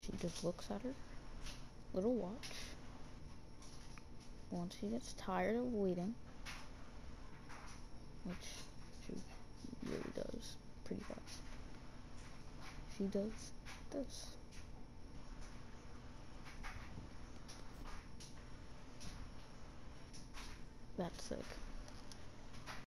She just looks at her little watch. Once she gets tired of waiting, which she really does pretty fast, she does this. That's sick.